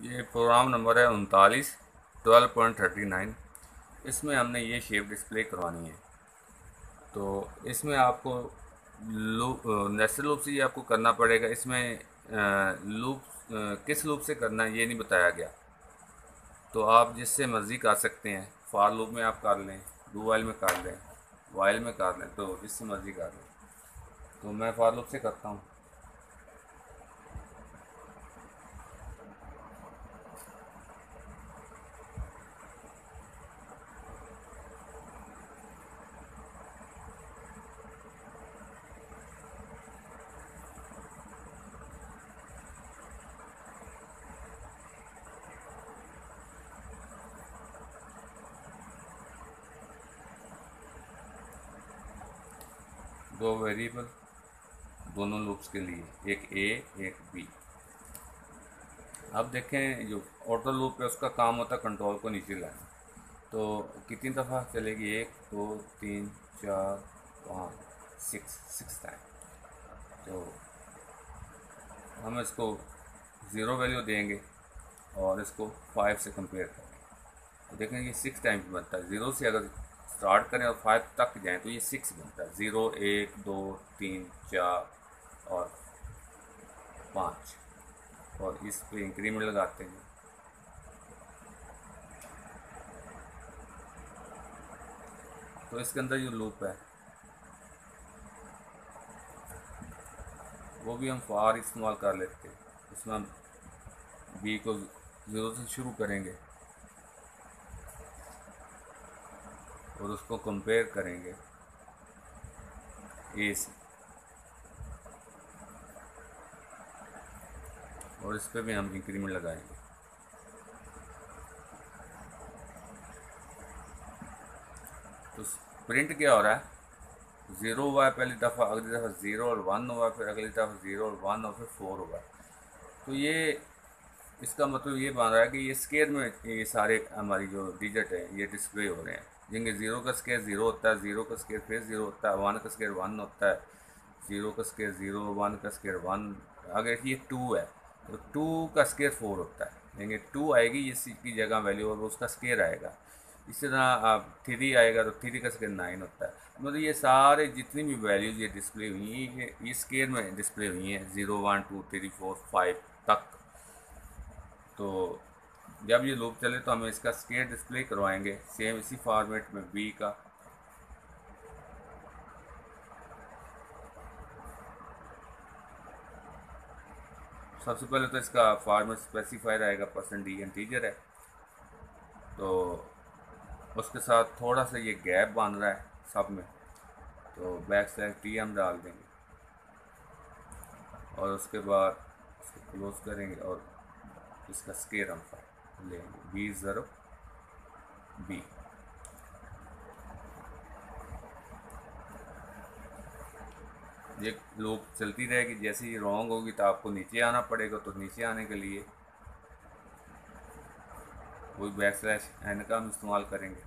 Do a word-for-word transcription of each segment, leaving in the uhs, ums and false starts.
ये programme number है उनतालीस ट्वेल्व पॉइंट थर्टी नाइन। इसमें हमने ये शेप डिस्प्ले करवानी है। तो इसमें आपको लूप नेस्टेड लूप से ये आपको करना पड़ेगा। इसमें लूप किस लूप से करना है ये नहीं बताया गया, तो आप जिससे मर्ज़ी कर सकते हैं। फॉर लूप में आप कर लें, डू वाइल में कर लें, वाइल में कर लें, तो जिससे मर्ज़ी कर लें। तो मैं फॉर लूप से करता हूँ। दो वेरिएबल दोनों लूप्स के लिए, एक ए एक बी। अब देखें जो ऑटो लूप है उसका काम होता है कंट्रोल को नीचे लाना। तो कितनी दफ़ा चलेगी? एक दो तीन चार पाँच सिक्स सिक्स टाइम। तो हम इसको ज़ीरो वैल्यू देंगे और इसको फाइव से कंपेयर करेंगे। तो देखें ये सिक्स टाइम्स बनता है। ज़ीरो से अगर स्टार्ट करें और फाइव तक जाएं तो ये सिक्स बनता है। ज़ीरो एक दो तीन चार और पाँच, और इस पे इंक्रीमेंट लगाते हैं। तो इसके अंदर जो लूप है वो भी हम फॉर इस्तेमाल कर लेते हैं। इसमें हम बी को ज़ीरो से शुरू करेंगे और उसको कंपेयर करेंगे ए से, और इस पर भी हम इंक्रीमेंट लगाएंगे। तो प्रिंट क्या हो रहा है? ज़ीरो हुआ है पहली दफ़ा, अगली दफ़ा ज़ीरो और वन हुआ, फिर अगली दफ़ा ज़ीरो और वन और फिर फोर हुआ। तो ये इसका मतलब ये बन रहा है कि ये स्केयर में ये सारे हमारी जो डिजिट है ये डिस्प्ले हो रहे हैं। जिनके ज़ीरो का स्केयर ज़ीरो होता है, ज़ीरो का स्केयर फिर ज़ीरो होता है, वन का स्केयर वन होता है, ज़ीरो का स्केयर ज़ीरो, वन का स्केयर वन। अगर ये टू है तो टू का स्केयर फोर होता है। लेकिन टू आएगी इसी की जगह वैल्यू और उसका स्केयर आएगा। इसी तरह आप थ्री आएगा तो थ्री का स्केयर नाइन होता है। मतलब ये सारे जितनी भी वैल्यूज़ ये डिस्प्ले हुई हैं ये ये स्केयर में डिस्प्ले हुई हैं, zero one two three four five तक। तो जब ये लूप चले तो हमें इसका स्केयर डिस्प्ले करवाएंगे सेम इसी फॉर्मेट में बी का। सबसे पहले तो इसका फॉर्मेट स्पेसिफायर आएगा, परसेंट डी इंटीजर है। तो उसके साथ थोड़ा सा ये गैप बन रहा है सब में, तो बैक स्लैश टी हम डाल देंगे और उसके बाद इसको क्लोज करेंगे और इसका स्केयर हम लेंगे बी ज़ीरो बी। ये लूप चलती रहेगी। जैसे ये रॉन्ग होगी तो आपको नीचे आना पड़ेगा। तो नीचे आने के लिए वही बैक स्लैश एन का हम इस्तेमाल करेंगे।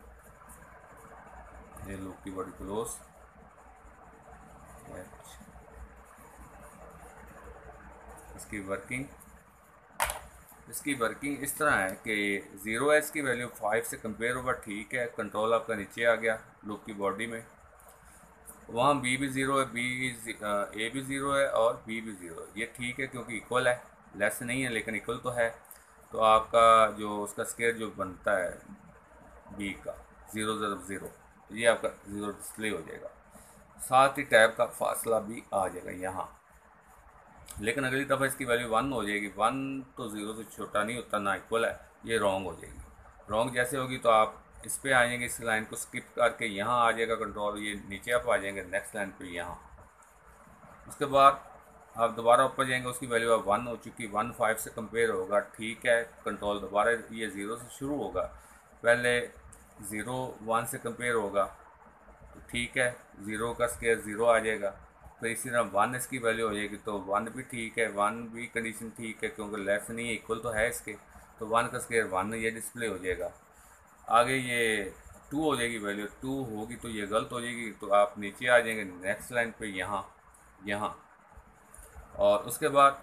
ये लूप की बॉडी क्लोज एच। इसकी वर्किंग इसकी वर्किंग इस तरह है कि ज़ीरो है, इसकी वैल्यू फाइव से कंपेयर होगा, ठीक है। कंट्रोल आपका नीचे आ गया लूप की बॉडी में। वहाँ बी भी ज़ीरो है, बी ए भी ज़ीरो है और बी भी ज़ीरो है। ये ठीक है क्योंकि इक्वल है, लेस नहीं है लेकिन इक्वल तो है। तो आपका जो उसका स्केयर जो बनता है बी का ज़ीरो ज़ीरो ज़ीरो, तो ये आपका ज़ीरो डिस्प्ले हो जाएगा। साथ ही टैब का फासला भी आ जाएगा यहाँ। लेकिन अगली दफ़ा इसकी वैल्यू वन हो जाएगी। वन तो ज़ीरो से छोटा नहीं होता, ना इक्वल है, ये रॉन्ग हो जाएगी। रॉन्ग जैसे होगी तो आप इस पे आ जाएंगे, इस लाइन को स्किप करके यहाँ आ जाएगा कंट्रोल, ये नीचे आप आ जाएंगे नेक्स्ट लाइन पे यहाँ। उसके बाद आप दोबारा ऊपर जाएंगे, उसकी वैल्यू अब वन हो चुकी, वन फाइव से कंपेयर होगा, ठीक है। कंट्रोल दोबारा ये ज़ीरो से शुरू होगा, पहले ज़ीरो वन से कंपेयर होगा, तो ठीक है, ज़ीरो का स्केयर ज़ीरो आ जाएगा। फिर इसी तरह वन इसकी वैल्यू हो जाएगी, तो वन भी ठीक है, वन भी कंडीशन ठीक है क्योंकि लेस नहीं है, इक्वल तो है इसके। तो वन का स्केयर वन ये डिस्प्ले हो जाएगा। आगे ये टू हो जाएगी, वैल्यू टू होगी तो ये गलत हो जाएगी। तो आप नीचे आ जाएंगे नेक्स्ट लाइन पे यहाँ यहाँ, और उसके बाद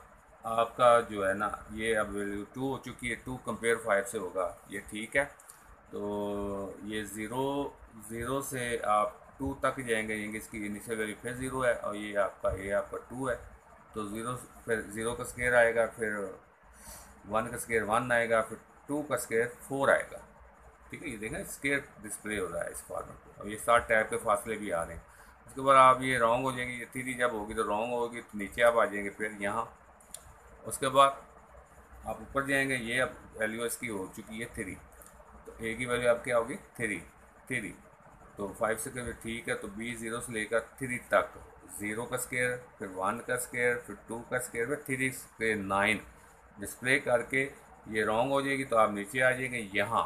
आपका जो है ना ये अब वैल्यू टू हो चुकी है, टू कंपेयर फाइव से होगा, ये ठीक है। तो ये ज़ीरो ज़ीरो से आप टू तक जाएंगे, यानी इसकी इनिशियल वैल्यू फिर ज़ीरो है और ये आपका ये आपका टू है। तो ज़ीरो फिर ज़ीरो का स्केयर आएगा, फिर वन का स्केयर वन आएगा, फिर टू का स्केयर फोर आएगा। ठीक है, ये देखें स्केयर डिस्प्ले हो रहा है इस फॉर्मेट पे, और ये सात टाइप के फासले भी आ रहे हैं। उसके बाद आप ये रॉन्ग हो जाएगी, ये थ्री जब होगी तो रॉन्ग होगी, तो नीचे आप आ जाएंगे फिर यहाँ। उसके बाद आप ऊपर जाएंगे, ये अब वैल्यू इसकी हो चुकी है थ्री, तो ए की वैल्यू आपकी होगी थ्री थ्री। तो फाइव से कभी ठीक है, तो बी ज़ीरो से लेकर थ्री तक ज़ीरो का स्केयर, फिर वन का स्केयर, फिर टू का स्केयर, फिर थ्री स्केयर नाइन डिस्प्ले करके ये रॉन्ग हो जाएगी। तो आप नीचे आ जाएंगे यहाँ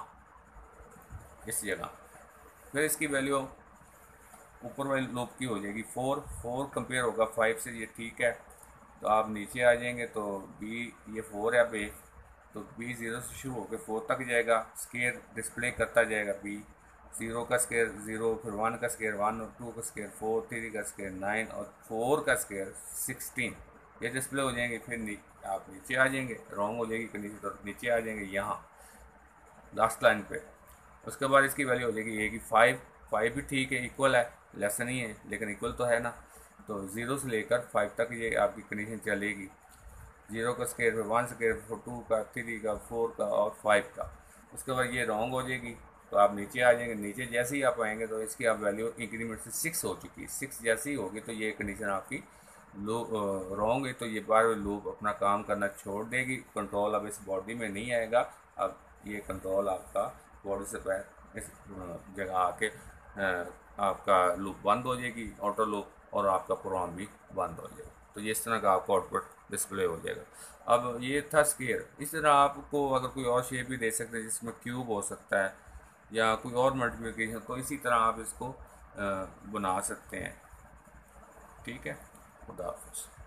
इस जगह, फिर इसकी वैल्यू ऊपर वाली लूप की हो जाएगी फोर, फोर कंपेयर होगा फाइव से, ये ठीक है। तो आप नीचे आ जाएंगे, तो बी ये फोर है बे, तो बी ज़ीरो से शुरू होकर फोर तक जाएगा, स्केयर डिस्प्ले करता जाएगा बी। ज़ीरो का स्केयर ज़ीरो, फिर वन का स्केयर वन, और टू का स्केयर फोर, थ्री का स्केयर नाइन, और फोर का स्केयर सिक्सटीन, ये डिस्प्ले हो जाएंगे। फिर नी, आप नीचे आ जाएंगे, रॉन्ग हो जाएगी कंडीशन, तो नीचे आ जाएंगे यहाँ लास्ट लाइन पे। उसके बाद इसकी वैल्यू हो जाएगी ए की फाइव, फाइव भी ठीक है, इक्वल है, लेस नहीं है लेकिन इक्वल तो है ना। तो ज़ीरो से लेकर फाइव तक ये आपकी कंडीशन चलेगी, जीरो का स्केयर, फिर वन स्केयर, फिर टू का, थ्री का, फोर का और फाइव का। उसके बाद ये रॉन्ग हो जाएगी, तो आप नीचे आ जाएंगे। नीचे जैसे ही आप आएंगे तो इसकी आप वैल्यू इंक्रीमेंट से सिक्स हो चुकी है, सिक्स जैसे ही होगी तो ये कंडीशन आपकी लो रॉन्ग है, तो ये बार लूप अपना काम करना छोड़ देगी, कंट्रोल अब इस बॉडी में नहीं आएगा। अब ये कंट्रोल आपका बॉडी से पैर इस जगह आके आपका लूप बंद हो जाएगी, ऑटो लूप, और आपका प्रोग्राम भी बंद हो जाएगा। तो ये इस तरह का आपको आउटपुट डिस्प्ले हो जाएगा। अब ये था स्केयर। इस तरह आपको अगर कोई और शेप भी दे सकते हैं जिसमें क्यूब हो सकता है या कोई और मल्टीप्लिकेशन, तो इसी तरह आप इसको बना सकते हैं। ठीक है, खुदा हाफिज़।